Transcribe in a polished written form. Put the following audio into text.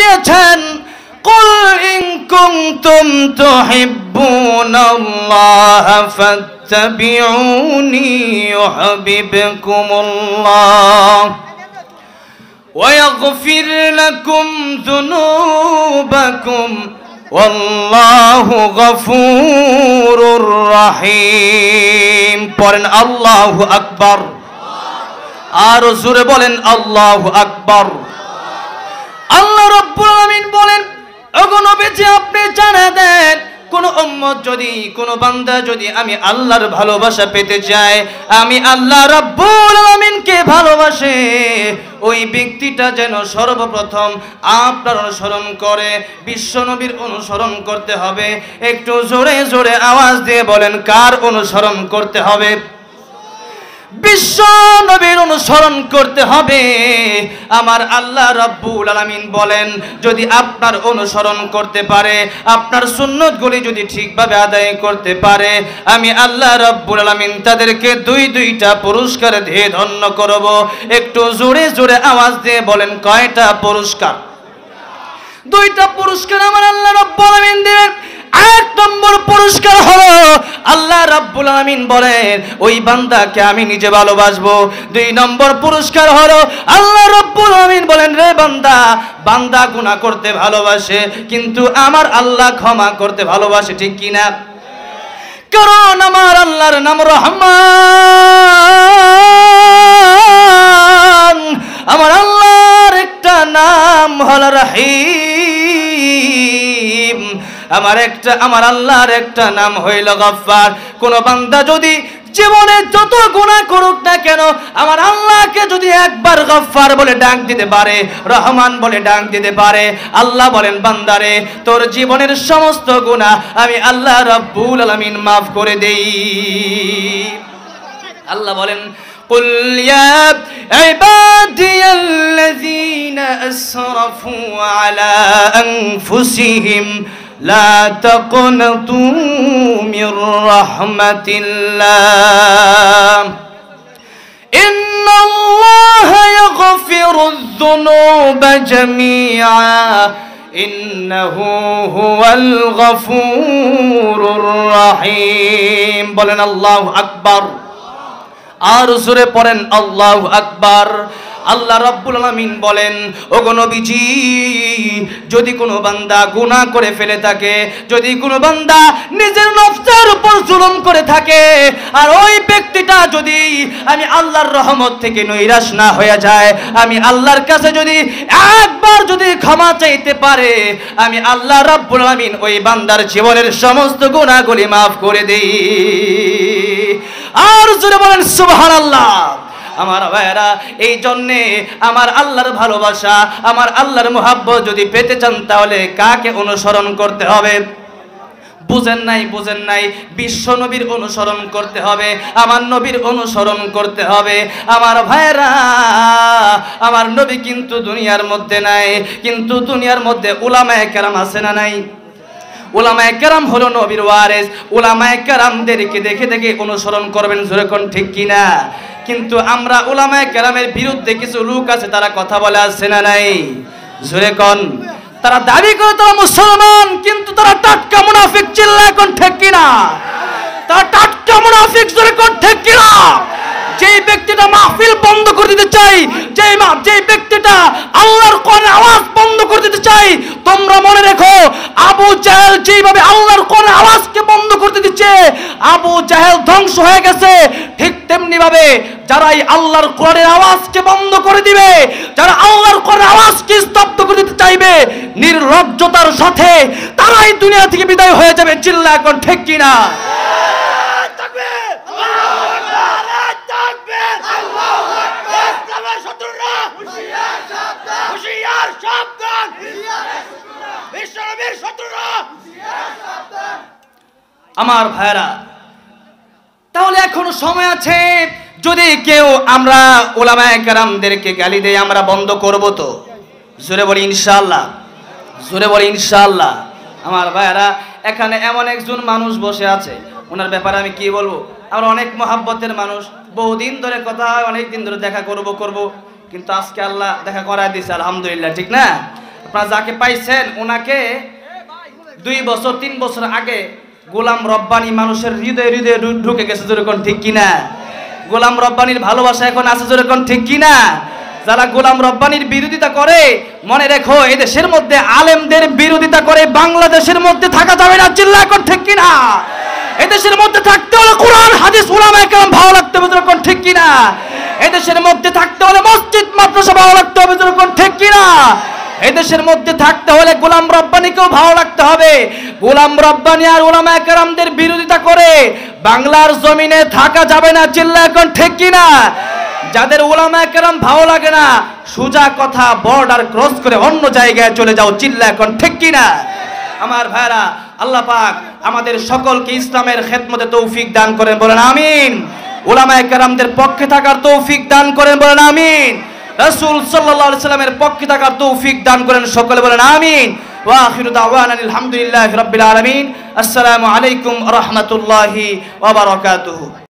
দিয়েছেন, কুল ইন কুনতুম তুহিব্বুনাল্লাহ ফাত্তাবিউনি ইউহিব্বুকুমুল্লাহ ওয়া ইয়াগফির লাকুম যুনুবাকুম ওয়াল্লাহু গফুরুর রহিম। পড়েন আল্লাহু আকবার। আর জোরে বলেন আল্লাহু আকবার। আল্লাহ রাব্বুল আলামিন বলেন, ওগো নবীজি আপনি জানা দেন, কোন উম্মত যদি, কোন বান্দা যদি আমি আল্লাহর ভালোবাসা পেতে চায়, আমি আল্লাহ রাব্বুল আলামিনকে ভালোবাসে, ওই ব্যক্তিটা যেন সর্বপ্রথম আপনার অনুসরণ করে, বিশ্ব নবীর অনুসরণ করতে হবে। একটু জোরে জোরে আওয়াজ দিয়ে বলেন, কার অনুসরণ করতে হবে? বিশ্ব নবীর অনুসরণ করতে হবে। আমার আল্লাহ রাব্বুল আলামিন বলেন, যদি আপনার অনুসরণ করতে পারে, আপনার সুন্নতগুলি যদি ঠিকভাবে আদায় করতে পারে, আমি আল্লাহ রাব্বুল আলামিন তাদেরকে দুইটা পুরস্কার দিয়ে ধন্য করব। একটু জোরে জোরে আওয়াজ দিয়ে বলেন, কয়টা পুরস্কার? দুইটা পুরস্কার আমার আল্লাহ রাব্বুল আলামিন দিবেন। এক নম্বর পুরস্কার হলো আল্লাহ রাব্বুল আলামিন বলেন, ওই বান্দাকে আমি নিজে ভালোবাসবো। দুই নম্বর পুরস্কার হলো আল্লাহ রাব্বুল আলামিন বলেন, রে বান্দা, বান্দা গুনাহ করতে ভালোবাসে, কিন্তু আমার আল্লাহ ক্ষমা করতে ভালোবাসে, ঠিক কি না? কারণ আমার আল্লাহর নাম রহমান, আমার আল্লাহর একটা নাম হলো রহিম, আমার আল্লাহর একটা নাম হইল গফফার। কোন বান্দা যদি জীবনে যত গুনাহ করুক না কেন, আমার আল্লাহকে যদি একবার গফফার বলে ডাক দিতে পারে, রহমান বলে ডাক দিতে পারে, আল্লাহ বলেন, বান্দারে তোর জীবনের সমস্ত গুনাহ আমি আল্লাহ রাব্বুল আলামিন মাফ করে দেই। আল্লাহ বলেন, قل يا عبادي الذين أسرفوا على أنفسهم لا تقنطوا من رحمة الله إن الله يغفر الذنوب جميعا إنه هو الغفور الرحيم। বলেন আল্লাহু আকবার। আর জোরে পড়েন আল্লাহু আকবার। আল্লাহ রাব্বুল আলামিন বলেন, ওগো নবীজি, যদি কোনো বান্দা গুনাহ করে ফেলে থাকে, যদি কোনো বান্দা নিজের নফসের উপর জুলুম করে থাকে, আর ওই ব্যক্তিটা যদি আমি আল্লাহর রহমত থেকে নৈরাশ না হয়ে যায়, আমি আল্লাহর কাছে যদি একবার যদি ক্ষমা চাইতে পারে, আমি আল্লাহ রাব্বুল আলামিন ওই বান্দার জীবনের সমস্ত গুনাহগুলি মাফ করে দেই। আর জোরে বলেন সুবহানাল্লাহ। আমার ভাইরা, এই জন্যে আমার আল্লাহর ভালোবাসা, আমার আল্লাহর মুহাব্বত যদি পেতে চান, তাহলে কাকে অনুসরণ করতে হবে? বুঝেন নাই, বিশ্ব নবীর অনুসরণ করতে হবে, আমার নবীর অনুসরণ করতে হবে। আমার ভাইরা, আমার নবী কিন্তু দুনিয়ার মধ্যে নাই, কিন্তু দুনিয়ার মধ্যে উলামায়ে কেরাম আছে না নাই? উলামায়ে কেরাম হলো নবীর ওয়ারিস। উলামায়ে কেরামদেরকে দেখে দেখে অনুসরণ করবেন, জোরে কোন ঠিক কিনা? কিন্তু আমরা উলামায়ে কেরামের বিরুদ্ধে কিছু লোক আছে, তারা কথা বলে আছে না নাই? জোরে কোন। তারা দাবি করে তারা মুসলমান, কিন্তু তারা টাটকা মুনাফিক, চিল্লা কোন ঠিক কিনা? তারা টাটকা মুনাফিক, জোরে কোন ঠিক কিনা? যেই ব্যক্তিটা মাহফিল বন্ধ করে দিতে চাই, যেই ব্যক্তিটা আল্লাহর কোরআনের আওয়াজ বন্ধ করে দিতে চাই, তোমরা মনে রেখো, আবু জাহেল যেভাবে আল্লাহর কোরআনের আওয়াজকে বন্ধ করতে দিচ্ছে, আবু জাহেল ধ্বংস হয়ে গেছে, ঠিক তেমনি ভাবে যারাই আল্লাহর কোরআনের আওয়াজকে বন্ধ করে দিবে, যারা আল্লাহর কোরআনের আওয়াজকে স্তব্ধ করে দিতে চাইবে, নির্লজ্জতার সাথে তারাই দুনিয়া থেকে বিদায় হয়ে যাবে, চিল্লা এখন ঠিক কিনা? আমার ভাইরা, তাহলে এখনো সময় আছে। যদি কেউ আমরা উলামায়ে কেরামদেরকে গালি দেই, আমরা বন্ধ করব তো? জোরে বলি ইনশাআল্লাহ, জোরে বলি ইনশাআল্লাহ। আমার ভাইরা, এখানে এমন একজন মানুষ বসে আছে, ওনার ব্যাপারে আমি কি বলবো? আমরা অনেক মহাব্বতের মানুষ, বহুদিন ধরে কথা হয়, অনেক দিন ধরে দেখা করব, কিন্তু আজকে আল্লাহ দেখা করায় দিয়েছে, আলহামদুলিল্লাহ, ঠিক না? আপনারা যাকে পাইছেন ওনাকে 2 বছর 3 বছর আগে গোলাম রব্বানি মানুষের হৃদয়ে হৃদয়ে ঢুকে গেছে, যেরকম ঠিক কিনা? গোলাম রব্বানির ভালোবাসা এখন আছে, যেরকম ঠিক কিনা? যারা গোলাম রব্বানির বিরোধিতা করে মনে রেখো, এই দেশের মধ্যে আলেমদের বিরোধিতা করে বাংলাদেশের মধ্যে থাকা যাবে না। চিল্লা এখন ঠিক কিনা? এই দেশের মধ্যে থাকতে হলে কোরআন হাদিস উলামায়ে কেরাম ভালো লাগতে হবে, যেরকম ঠিক কিনা? এই দেশের মধ্যে থাকতে হলে মসজিদ মাদ্রাসা ভালো লাগতে হবে, যেরকম ঠিক কিনা? এই দেশের মধ্যে থাকতে হলে গোলাম রব্বানিকেও ভালো লাগতে হবে। গোলাম রব্বানি আর উলামায়ে কেরামদের বিরোধিতা করে বাংলার জমিনে থাকা যাবে না। চিল্লা এখন ঠিক কিনা? যাদের উলামায়ে কেরাম ভালো লাগে না, সোজা কথা, বর্ডার ক্রস করে অন্য জায়গায় চলে যাও। চিল্লা এখন ঠিক কিনা? আমার ভাইরা, আল্লাহ পাক আমাদের সকলকে ইসলামের খেদমতে তৌফিক দান করেন, বলেন আমিন। উলামায়ে কেরামদের পক্ষে থাকার তৌফিক দান করেন, বলেন আমিন। রাসূল সাল্লাল্লাহু আলাইহি সাল্লামের পক্ষে থাকার তৌফিক দান করেন, সকলে বলেন আমিন। ওয়া আখিরু দাওয়ানা আলহামদুলিল্লাহি রাব্বিল আলামিন। আসসালামু আলাইকুম ওয়া রাহমাতুল্লাহি ওয়া বারাকাতুহু।